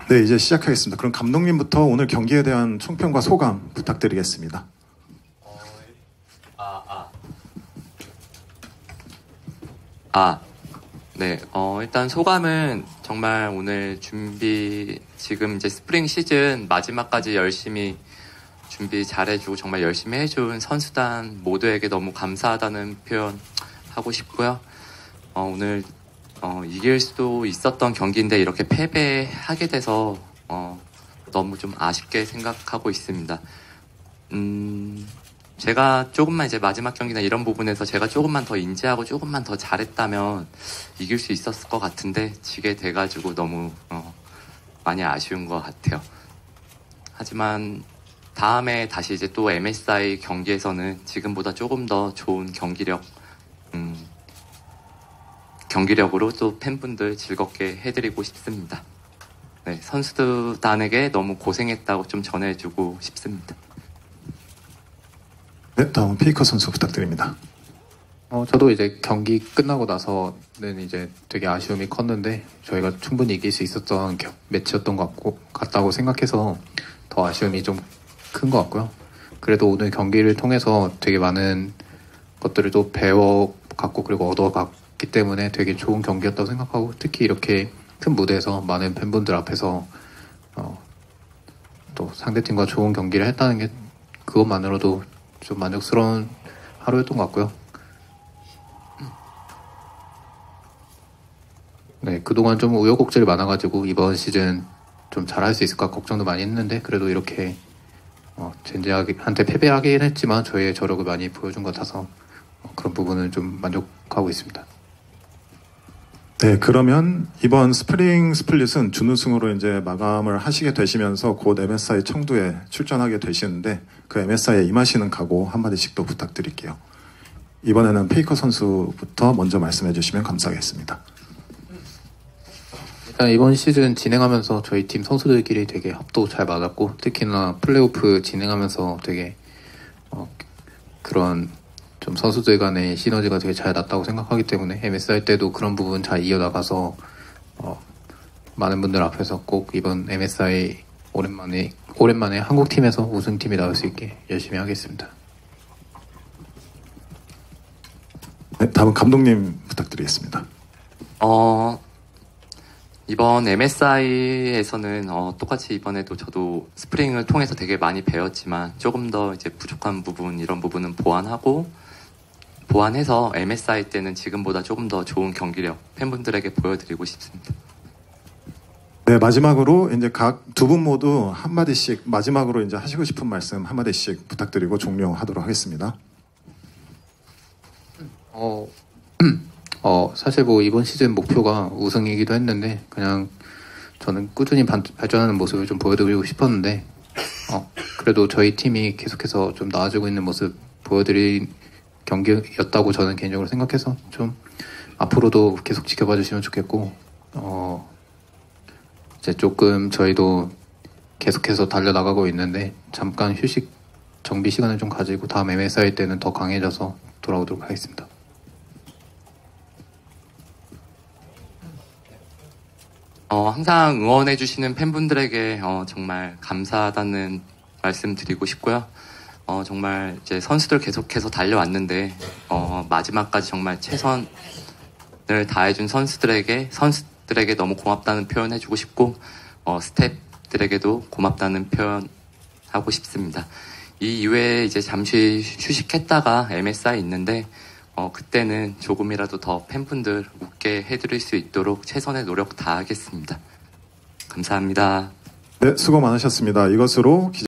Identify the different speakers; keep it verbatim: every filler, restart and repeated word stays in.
Speaker 1: 네, 이제 시작하겠습니다. 그럼 감독님부터 오늘 경기에 대한 총평과 소감 부탁드리겠습니다.
Speaker 2: 어, 아, 아. 아, 네. 어, 일단 소감은 정말 오늘 준비, 지금 이제 스프링 시즌 마지막까지 열심히 준비 잘해주고 정말 열심히 해준 선수단 모두에게 너무 감사하다는 표현 하고 싶고요. 어, 오늘 어, 이길 수도 있었던 경기인데 이렇게 패배하게 돼서 어, 너무 좀 아쉽게 생각하고 있습니다. 음, 제가 조금만 이제 마지막 경기나 이런 부분에서 제가 조금만 더 인지하고 조금만 더 잘했다면 이길 수 있었을 것 같은데 지게 돼가지고 너무 어, 많이 아쉬운 것 같아요. 하지만 다음에 다시 이제 또 엠에스아이 경기에서는 지금보다 조금 더 좋은 경기력 음, 경기력으로 또 팬분들 즐겁게 해드리고 싶습니다. 네, 선수단에게 너무 고생했다고 좀 전해주고 싶습니다.
Speaker 1: 네, 다음 페이커 선수 부탁드립니다.
Speaker 3: 어, 저도 이제 경기 끝나고 나서는 이제 되게 아쉬움이 컸는데 저희가 충분히 이길 수 있었던 겨, 매치였던 것 같고, 같다고 생각해서 더 아쉬움이 좀 큰 것 같고요. 그래도 오늘 경기를 통해서 되게 많은 것들을 또 배워갖고 그리고 얻어갔기 때문에 되게 좋은 경기였다고 생각하고, 특히 이렇게 큰 무대에서 많은 팬분들 앞에서 어, 또 상대팀과 좋은 경기를 했다는 게 그것만으로도 좀 만족스러운 하루였던 것 같고요. 네, 그동안 좀 우여곡절이 많아가지고 이번 시즌 좀 잘할 수 있을까 걱정도 많이 했는데 그래도 이렇게 어, 젠지한테 패배하긴 했지만 저희의 저력을 많이 보여준 것 같아서 어, 그런 부분은 좀 만족하고 있습니다.
Speaker 1: 네, 그러면 이번 스프링 스플릿은 준우승으로 이제 마감을 하시게 되시면서 곧 엠에스아이 청두에 출전하게 되시는데 그 엠에스아이에 임하시는 각오 한마디씩 또 부탁드릴게요. 이번에는 페이커 선수부터 먼저 말씀해 주시면 감사하겠습니다.
Speaker 3: 일단 이번 시즌 진행하면서 저희 팀 선수들끼리 되게 합도 잘 맞았고, 특히나 플레이오프 진행하면서 되게 어, 그런 좀 선수들 간의 시너지가 되게 잘 났다고 생각하기 때문에 엠에스아이 때도 그런 부분 잘 이어나가서 어, 많은 분들 앞에서 꼭 이번 엠에스아이 오랜만에 오랜만에 한국 팀에서 우승팀이 나올 수 있게 열심히 하겠습니다.
Speaker 1: 네, 다음 감독님 부탁드리겠습니다.
Speaker 2: 어, 이번 엠에스아이에서는 어, 똑같이 이번에도 저도 스프링을 통해서 되게 많이 배웠지만 조금 더 이제 부족한 부분, 이런 부분은 보완하고 보완해서 엠에스아이 때는 지금보다 조금 더 좋은 경기력 팬분들에게 보여드리고 싶습니다.
Speaker 1: 네, 마지막으로 이제 각 두 분 모두 한마디씩 마지막으로 이제 하시고 싶은 말씀 한마디씩 부탁드리고 종료하도록 하겠습니다.
Speaker 3: 어, 어, 사실 뭐 이번 시즌 목표가 우승이기도 했는데 그냥 저는 꾸준히 반, 발전하는 모습을 좀 보여드리고 싶었는데 어, 그래도 저희 팀이 계속해서 좀 나아지고 있는 모습 보여드린 경기였다고 저는 개인적으로 생각해서 좀 앞으로도 계속 지켜봐 주시면 좋겠고, 어, 이제 조금 저희도 계속해서 달려나가고 있는데 잠깐 휴식 정비 시간을 좀 가지고 다음 엠에스아이 때는 더 강해져서 돌아오도록 하겠습니다.
Speaker 2: 어, 항상 응원해주시는 팬분들에게 어, 정말 감사하다는 말씀 드리고 싶고요. 어, 정말 이제 선수들 계속해서 달려왔는데 어, 마지막까지 정말 최선을 다해준 선수들에게 선수들에게 너무 고맙다는 표현 해주고 싶고 어, 스태프들에게도 고맙다는 표현 하고 싶습니다. 이 이외에 이제 잠시 휴식했다가 엠에스아이 있는데 어, 그때는 조금이라도 더 팬분들 웃게 해드릴 수 있도록 최선의 노력 다하겠습니다. 감사합니다.
Speaker 1: 네, 수고 많으셨습니다. 이것으로 기자